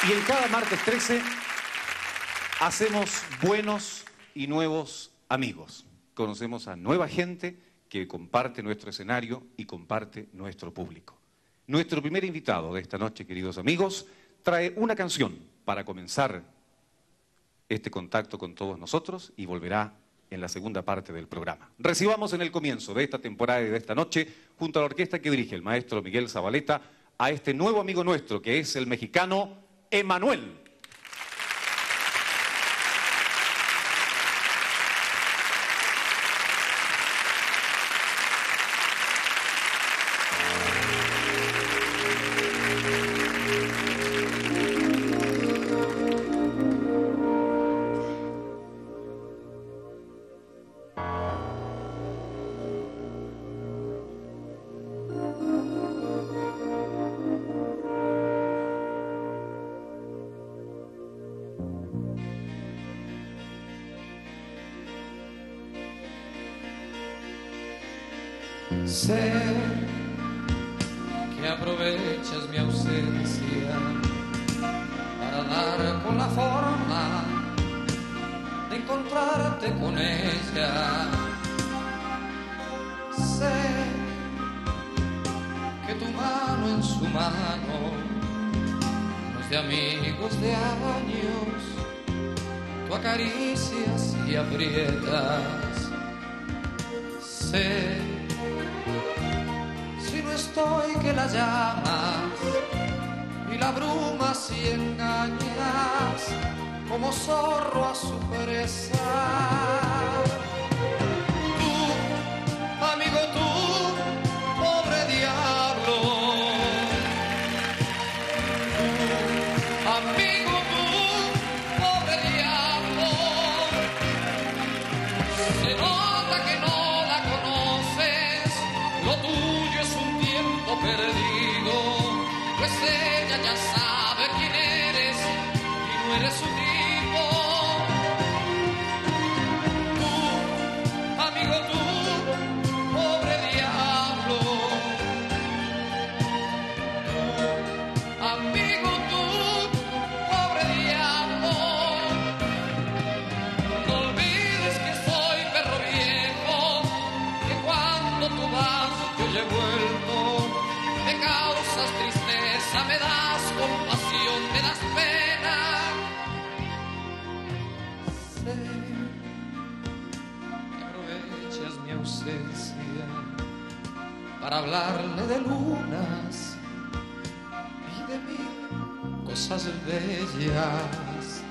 Y en cada martes 13 hacemos buenos y nuevos amigos. Conocemos a nueva gente que comparte nuestro escenario y comparte nuestro público. Nuestro primer invitado de esta noche, queridos amigos, trae una canción para comenzar este contacto con todos nosotros y volverá en la segunda parte del programa. Recibamos en el comienzo de esta temporada y de esta noche, junto a la orquesta que dirige el maestro Miguel Zabaleta, a este nuevo amigo nuestro, que es el mexicano Emanuel. Sé que aprovechas mi ausencia para dar con la forma de encontrarte con ella. Sé que tu mano en su mano no es de amigos de años, tú acaricias y aprietas. Sé estoy que la llamas y la abrumas y engañas como zorro a su presa. Tú, amigo, tú, pobre diablo. Tú, amigo, tú, pobre diablo. Se nota que no la conoces, lo tuyo es un perdido, pues ella ya sabe quién eres y no eres su tipo. Tú, amigo, tú, pobre diablo. Tú, amigo, tú, pobre diablo. No olvides que soy perro viejo, que cuando tú vas yo ya he vuelto. Me causas tristeza, me das compasión, me das pena. Sé que aprovechas mi ausencia para hablarle de lunas y de mil cosas bellas.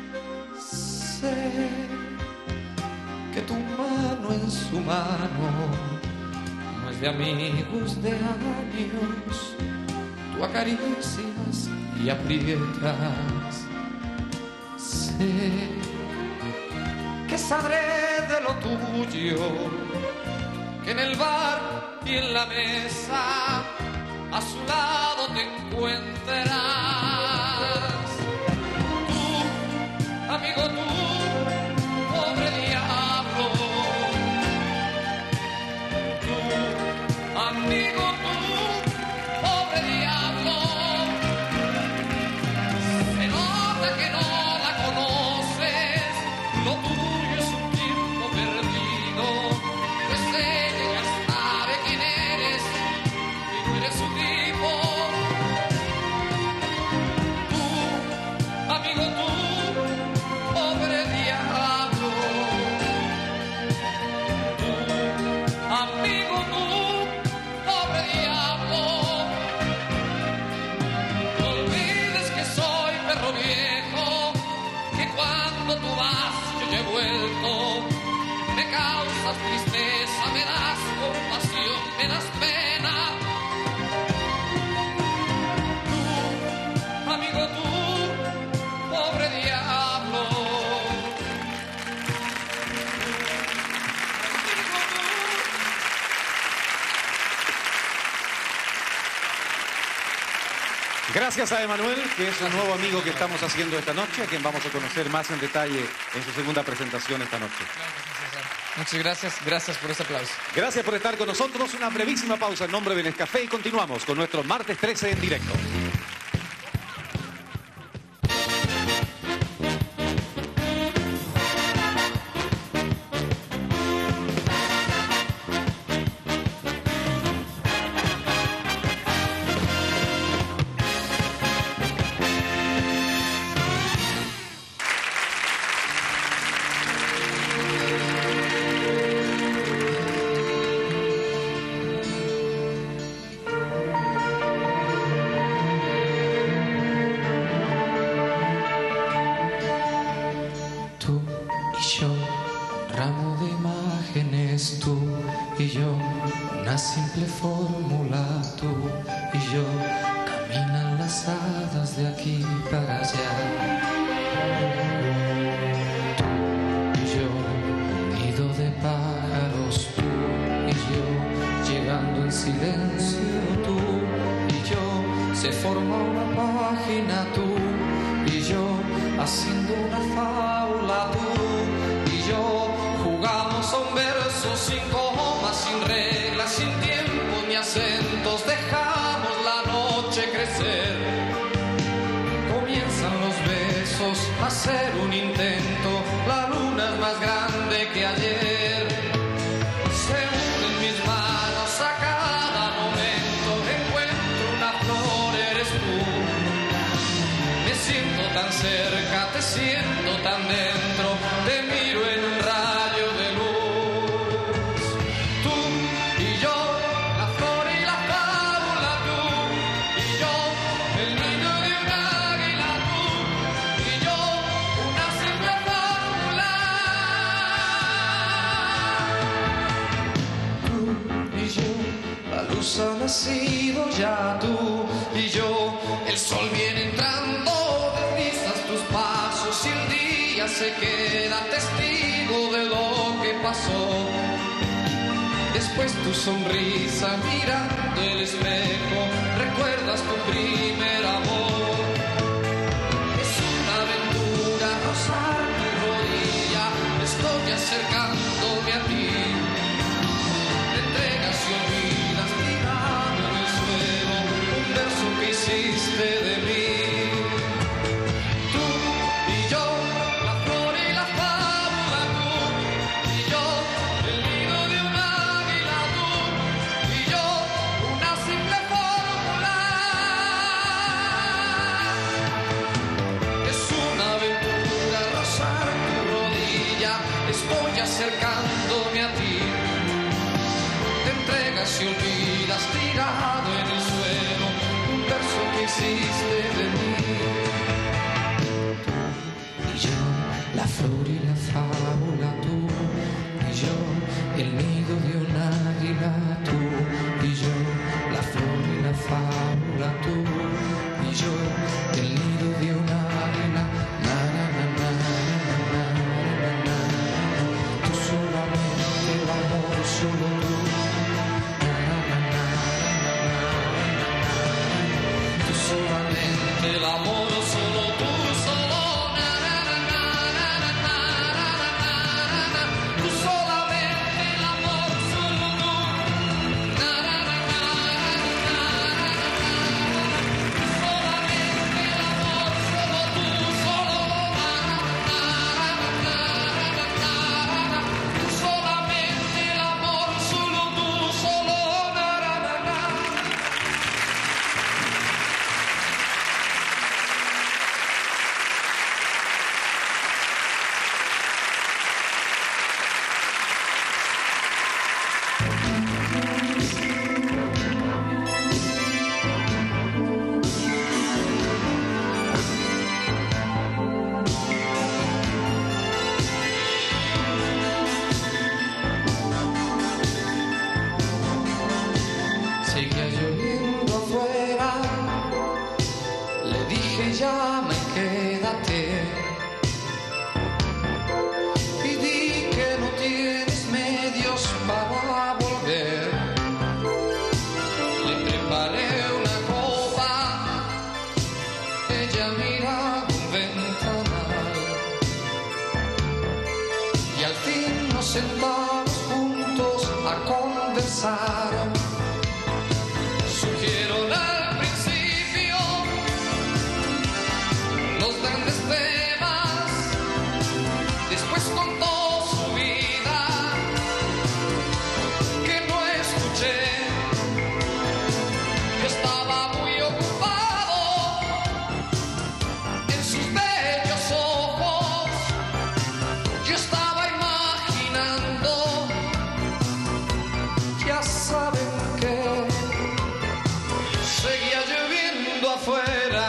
Sé que tu mano en su mano de amigos de años, tú acaricias y aprietas. Sé que sabré de lo tuyo, que en el bar y en la mesa a su lado te encuentras. Tú, amigo, tú, pobre diablo. Amigo, tú, pobre diablo. Se nota que no la conoces, lo tuyo es un tiempo perdido, pues ella ya sabe quién eres y no eres su tipo. Tú, amigo, tú, pobre diablo. Tú, amigo, tú, tú vas, yo ya he vuelto. Me causas tristeza, me das compasión, me das pena. Tú, amigo, tú, pobre diablo. Gracias a Emanuel, que es un nuevo amigo que estamos haciendo esta noche, a quien vamos a conocer más en detalle en su segunda presentación esta noche. Muchas gracias, gracias por ese aplauso. Gracias por estar con nosotros. Una brevísima pausa en nombre de Nescafé y continuamos con nuestro martes 13 en directo. ramo de imágenes, tú y yo, una simple fórmula, tú y yo, caminan las hadas de aquí para allá. Tú y yo, un nido de pájaros, tú y yo, llegando en silencio, tú y yo, se forma una página, tú y yo, haciendo una fábula, tú y yo, jugamos a un verso sin comas, sin reglas, sin tiempo ni acentos, dejamos la noche crecer. Comienzan los besos a hacer un intento, la luna es más grande que ayer. Se unen mis manos a cada momento, encuentro una flor, eres tú. Me siento tan cerca, te siento tan dentro, te miro en un rayo de luz. Tú y yo, la flor y la fábula, tú y yo, el nido de un águila, tú y yo, una simple fórmula. Tú y yo, la luz ha nacido ya, tú y yo, el sol viene entrando, deslizas tus pasos y el día se queda testigo de lo que pasó. Después tu sonrisa mirando el espejo, recuerdas tu primer amor. Es una aventura rozar mi rodilla, estoy acercándome a ti. Te entregas y olvidas tirado en el suelo un verso que hiciste de mí. Acercándome a ti, te entregas y olvidas tirado en el suelo un verso que hiciste de mí. Tú y yo, la flor y la fábula, tú y yo, el nido de un águila, tú y yo, la flor y la fábula, tú y yo, el nido de un águila, na na na na na na na. El amor solo tú, tú solamente el amor solo tú, solo tú solamente el amor solo tú, solamente el amor solo tú, solo tú solamente el amor solo tú, solo seguía lloviendo afuera, le dije llama y quédate, y di que no tienes medios para volver. Le preparé una copa, ella miraba un ventanal, y al fin nos sentamos juntos a conversar. Surgieron al principio los grandes temas, después contó su vida que no escuché. Yo estaba muy ocupado en sus bellos ojos, yo estaba imaginando, ya saben que seguía lloviendo afuera,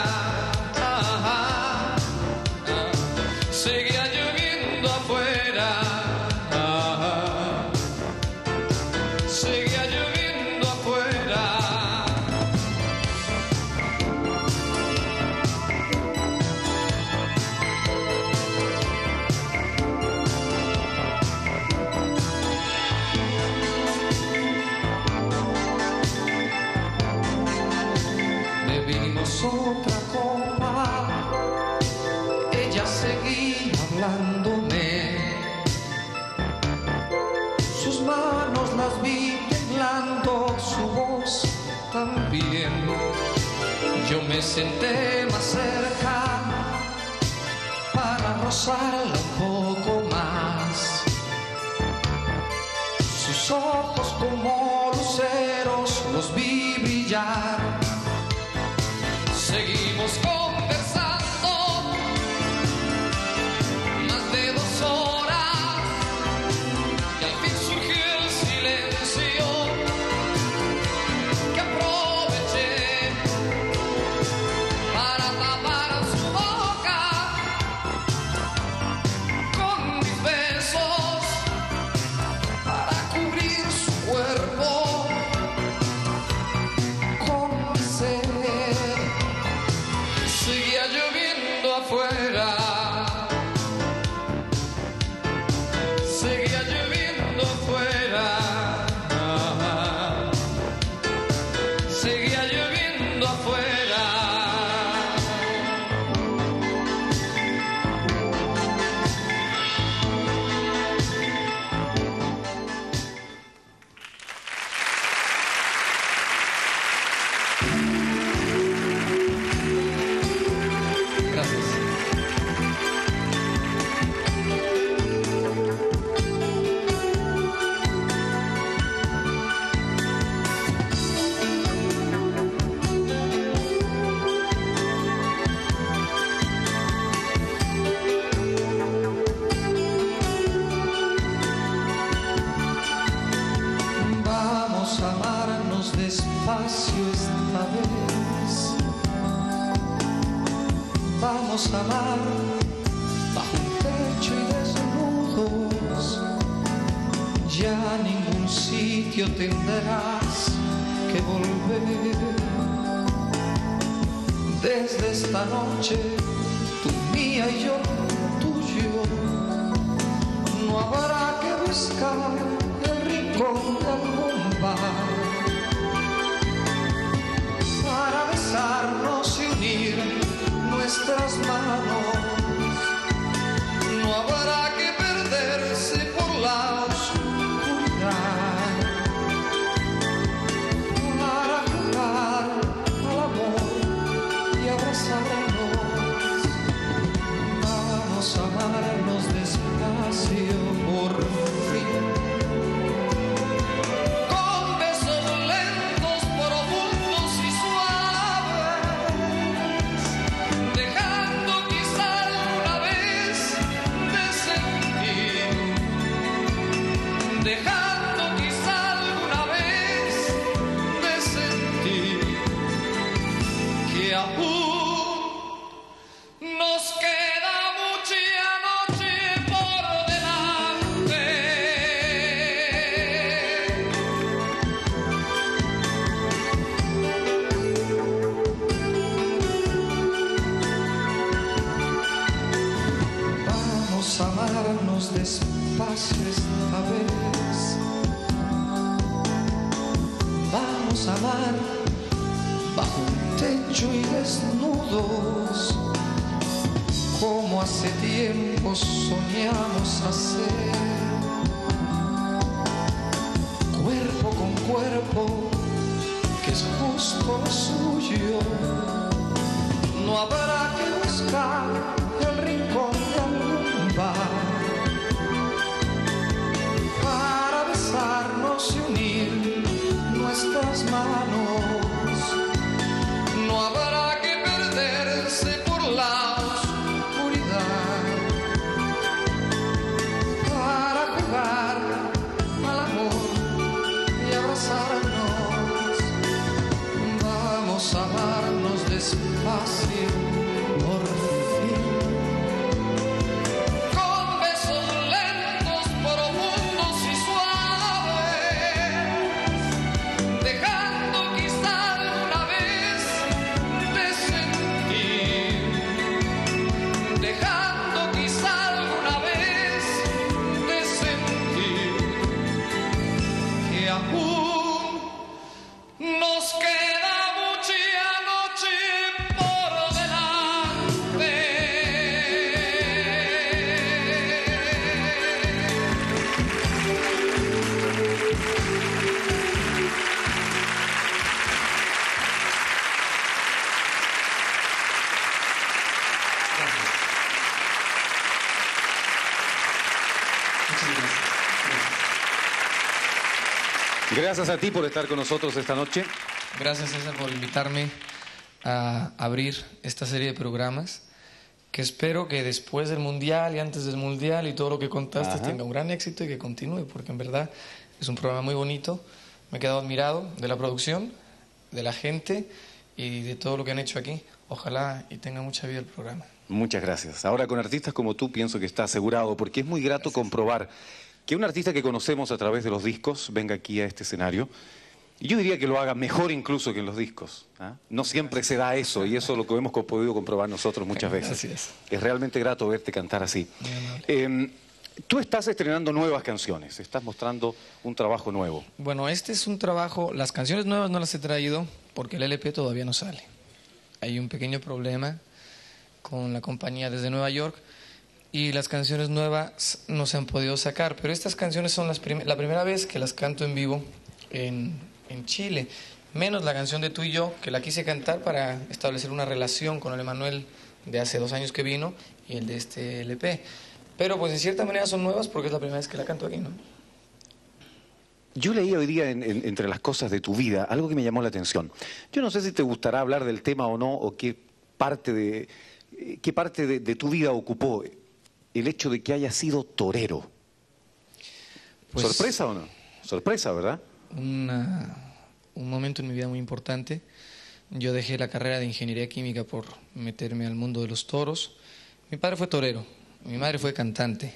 seguía lloviendo afuera. me senté más cerca para rozarla un poco más. Sus ojos como luceros los vi brillar. Seguimos conversando más de 2 horas y al fin surgió el silencio que aproveché para tapar su boca con mis besos, para cubrir su cuerpo con mi sed. Seguía lloviendo afuera, seguía lloviendo afuera, seguía lloviendo afuera. Gracias. Vamos a amarnos despacio esta vez. Vamos a amar bajo un techo y desnudos. Ya a ningún sitio tendrás que volver. Desde esta noche, tú mía y yo tuyo. No habrá que buscar el rincón de algún bar para besarnos y unir nuestras manos. No habrá que perderse por la oscuridad para jugar al amor y abrazarnos. Vamos a amarnos despacio por fin, con besos lentos, profundos y suaves, dejando quizá alguna vez de sentir, dejando quizá alguna vez de sentir que aún nos queda mucha noche por delante. Vamos a amarnos despacio esta vez. Vamos a amar bajo un techo y desnudos, como hace tiempo soñamos hacer, cuerpo con cuerpo, que es justo lo suyo. No habrá que buscar el rincón de algún bar para besarnos y unir nuestras manos. No habrá que perderse por la oscuridad para jugar al amor y abrazarnos. Vamos a amarnos despacio por fin. Muchas gracias. Gracias a ti por estar con nosotros esta noche. Gracias, César, por invitarme a abrir esta serie de programas, que espero que después del Mundial y antes del Mundial y todo lo que contaste tenga un gran éxito y que continúe, porque en verdad es un programa muy bonito. Me he quedado admirado de la producción, de la gente y de todo lo que han hecho aquí. Ojalá y tenga mucha vida el programa. Muchas gracias. Ahora con artistas como tú pienso que está asegurado, porque es muy grato comprobar que un artista que conocemos a través de los discos venga aquí a este escenario. Y yo diría que lo haga mejor incluso que en los discos. No siempre se da eso, y eso es lo que hemos podido comprobar nosotros muchas veces. Es realmente grato verte cantar así. Tú estás estrenando nuevas canciones, estás mostrando un trabajo nuevo. Bueno, este es un trabajo, las canciones nuevas no las he traído porque el LP todavía no sale. Hay un pequeño problema con la compañía desde Nueva York y las canciones nuevas no se han podido sacar, pero estas canciones son la primera vez que las canto en vivo en Chile, menos la canción de Tú y Yo, que la quise cantar para establecer una relación con el Emanuel de hace 2 años que vino y el de este LP. Pero pues de cierta manera son nuevas porque es la primera vez que la canto aquí, ¿no? Yo leí hoy día entre las cosas de tu vida algo que me llamó la atención. Yo no sé si te gustará hablar del tema o no, o qué parte de tu vida ocupó el hecho de que hayas sido torero. Pues, ¿sorpresa o no? Sorpresa, ¿verdad? Un momento en mi vida muy importante. Yo dejé la carrera de ingeniería química por meterme al mundo de los toros. Mi padre fue torero, mi madre fue cantante.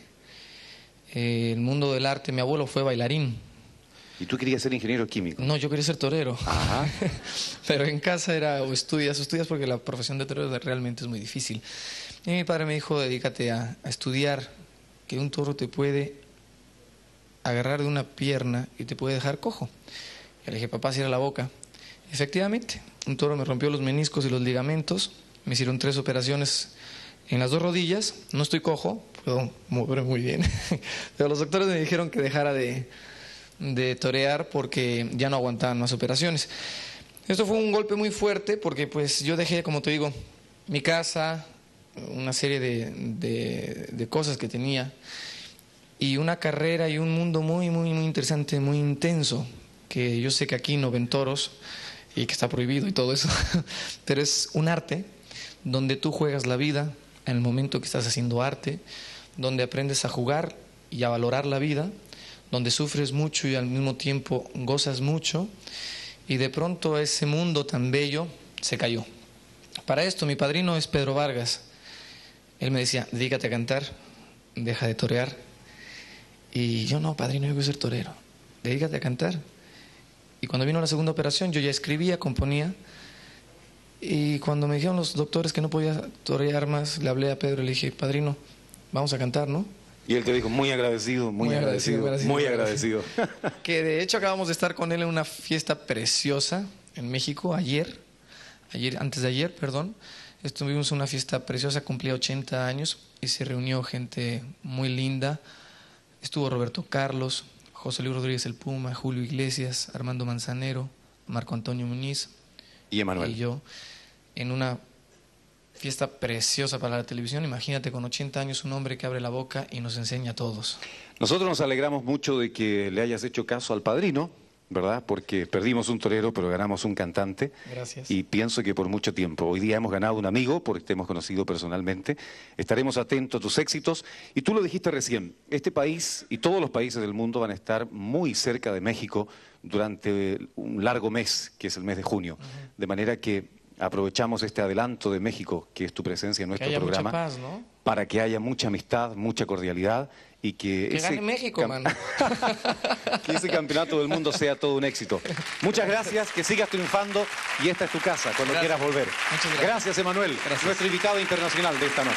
El mundo del arte, mi abuelo fue bailarín. ¿Y tú querías ser ingeniero químico? No, yo quería ser torero. Ajá. Pero en casa era o estudias porque la profesión de torero realmente es muy difícil. Y mi padre me dijo, dedícate a estudiar, que un toro te puede agarrar de una pierna y te puede dejar cojo. Y le dije, papá, cierra la boca. Efectivamente, un toro me rompió los meniscos y los ligamentos, me hicieron 3 operaciones en las 2 rodillas, no estoy cojo, puedo mover muy bien, pero los doctores me dijeron que dejara de torear porque ya no aguantaban más operaciones. Esto fue un golpe muy fuerte porque pues yo dejé, como te digo, mi casa, una serie de cosas que tenía y una carrera y un mundo muy interesante, muy intenso, que yo sé que aquí no ven toros y que está prohibido y todo eso, pero es un arte donde tú juegas la vida en el momento que estás haciendo arte, donde aprendes a jugar y a valorar la vida, donde sufres mucho y al mismo tiempo gozas mucho, y de pronto ese mundo tan bello se cayó. Para esto mi padrino es Pedro Vargas. Él me decía, dedícate a cantar, deja de torear. Y yo, no, padrino, yo quiero ser torero, dedícate a cantar. Y cuando vino la segunda operación yo ya escribía, componía, y cuando me dijeron los doctores que no podía torear más, le hablé a Pedro y le dije, padrino, vamos a cantar, ¿no? Y él te dijo, muy agradecido, muy agradecido. Que de hecho acabamos de estar con él en una fiesta preciosa en México, antes de ayer, estuvimos en una fiesta preciosa, cumplía 80 años y se reunió gente muy linda. Estuvo Roberto Carlos, José Luis Rodríguez el Puma, Julio Iglesias, Armando Manzanero, Marco Antonio Muñiz y Emanuel. Y yo, en una fiesta preciosa para la televisión. Imagínate, con 80 años, un hombre que abre la boca y nos enseña a todos. Nosotros nos alegramos mucho de que le hayas hecho caso al padrino, ¿verdad? Porque perdimos un torero, pero ganamos un cantante. Gracias. Y pienso que por mucho tiempo. Hoy día hemos ganado un amigo, porque te hemos conocido personalmente. Estaremos atentos a tus éxitos. Y tú lo dijiste recién, este país y todos los países del mundo van a estar muy cerca de México durante un largo mes, que es el mes de junio. De manera que aprovechamos este adelanto de México, que es tu presencia en nuestro programa, mucha paz, ¿no? Para que haya mucha amistad, mucha cordialidad y que gane México, mano. Que ese campeonato del mundo sea todo un éxito. Muchas gracias, que sigas triunfando y esta es tu casa cuando quieras volver. Muchas gracias. Gracias, Emanuel, nuestro invitado internacional de esta noche.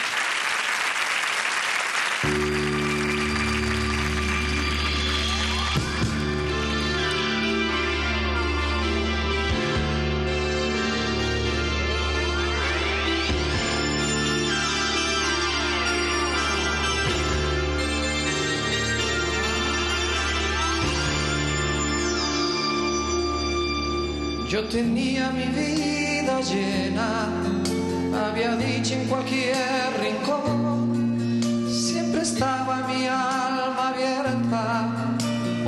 Yo tenía mi vida llena, había dicho en cualquier rincón, siempre estaba mi alma abierta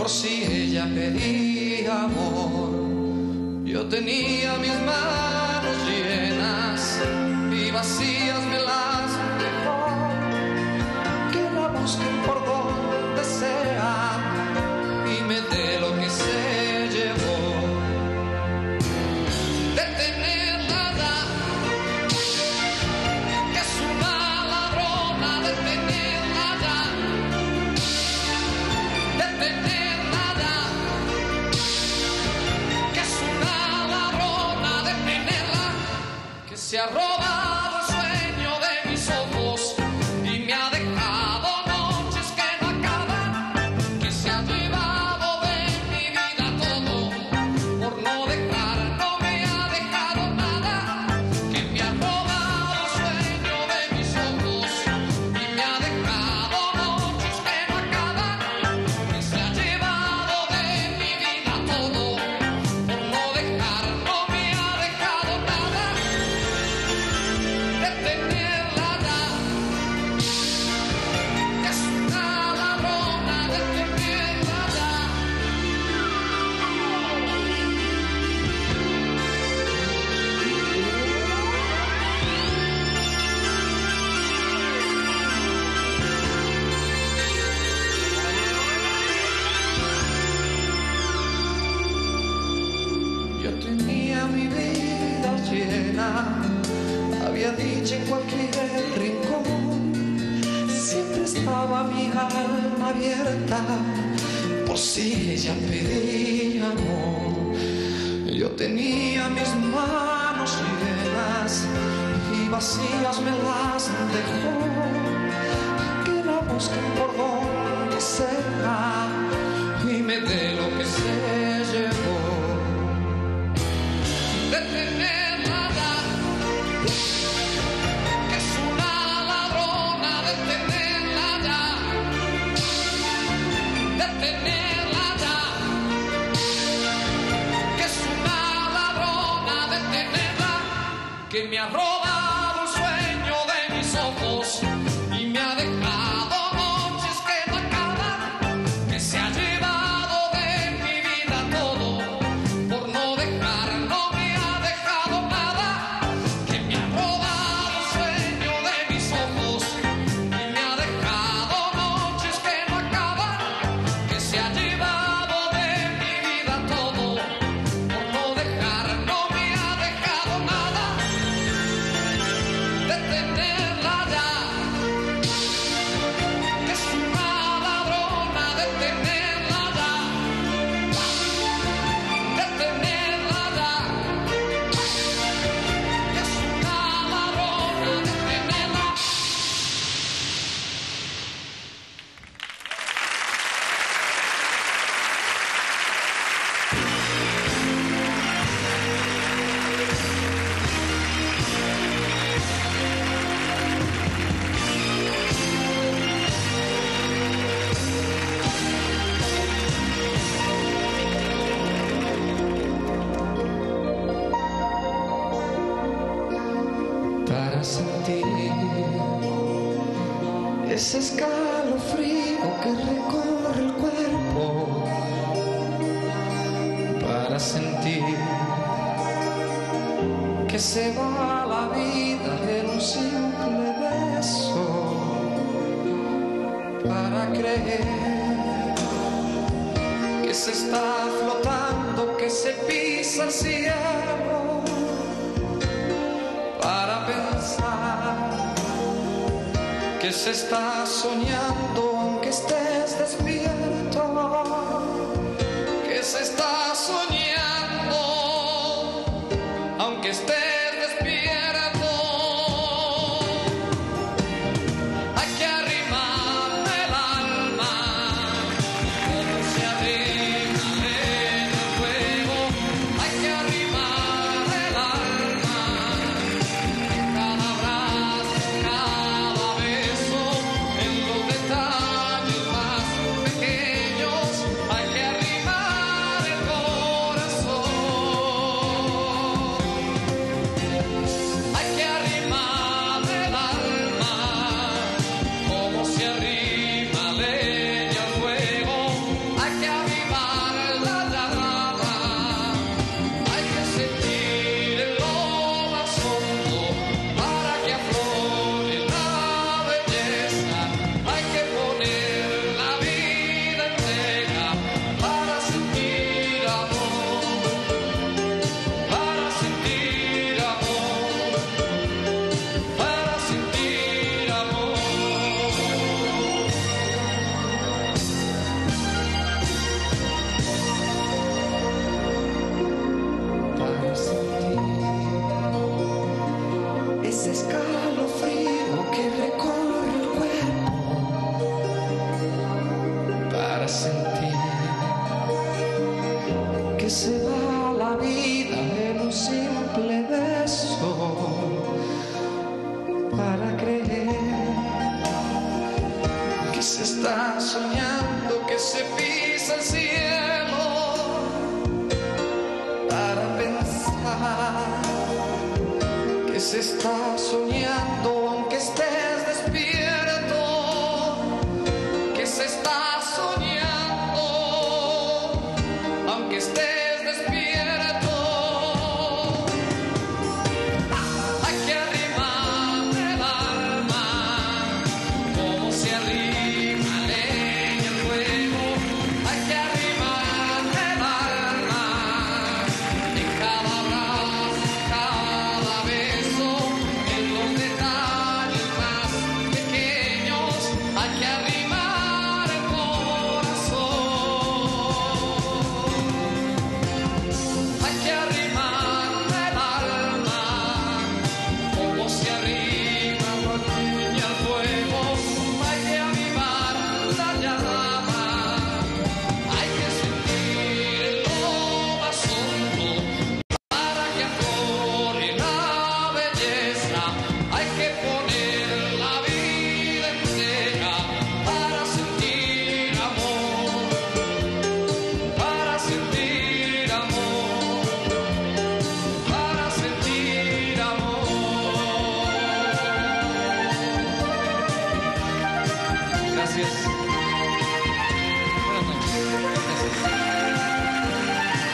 por si ella pedía amor. Yo tenía mis manos llenas y vacías me las dejó. Que la busquen por donde sea y me dé lo que se llevó. De tenerla ya, que es una ladrona, de tenerla ya, de tenerla ya, que es una ladrona, de tenerla, que se ha robado el sueño de mis ojos y me ha dejado noches que no acaban, que se ha llevado de mi vida todo por no dejar, no me ha dejado nada, que me ha robado el sueño de mis ojos y me ha dejado noches que no acaban, que se ha llevado de mi vida todo por no dejar, no me ha dejado nada, de tenerla ya, que es una ladrona, de tenerla ya. Yo tenía mi vida llena, había dicho en cualquier rincón, siempre estaba mi alma abierta, por si ella pedía amor. Yo tenía mis manos llenas y vacías me las dejó. Que la busquen por donde sea y me dé lo que se llevó. De tenerla ya, que es una ladrona, de tenerla ya, de tenerla ya, que es una ladrona, de tenerla, que me ha robado el sueño de mis ojos y me ha dejado noches que no acaban, que se ha llevado de mi vida todo por no dejar, no me ha dejado nada, que me ha robado el sueño de mis ojos y me ha dejado noches que no acaban, que se ha llevado de mi vida todo por no dejar, no me ha dejado nada, de tenerla ya, que es una ladrona, de tenerla ya, de tenerla ya, que es una ladrona, de tenerla. Para sentir ese escalofrío que recorre el cuerpo, para sentir que se va la vida en un simple beso, para creer que se está flotando, que se pisa el cielo, para pensar que se está soñando aunque estés despierto, que se está soñando aunque estés despierto. Hay que arrimarle el alma como se arrima en el fuego. Hay que arrimarle el alma en cada abrazo, en cada beso, en los detalles más para sentir que se va la vida en un simple beso, para creer que se está soñando, que se pisa el cielo, para pensar que se está soñando aunque estés despierto, que se está soñando aunque estés despierto. Hay que arrimar el alma como se arrima leña al fuego. Hay que arrimar el alma en cada abrazo, cada beso, en los detalles más pequeños. Hay que arrimar el corazón. Hay que arrimar el alma como se arrima la leña al fuego. Hay que avivar la llama. Hay que sentir lo más hondo para que aflore la belleza. Hay que poner la vida entera para sentir amor, para sentir amor, para sentir amor. Gracias. Buenas noches. Gracias.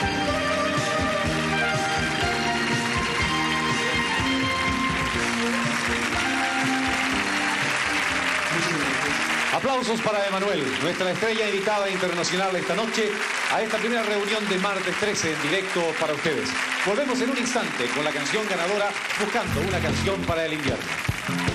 Aplausos para Emanuel, nuestra estrella invitada internacional esta noche, a esta primera reunión de martes 13 en directo para ustedes. Volvemos en un instante con la canción ganadora, Buscando una canción para el invierno.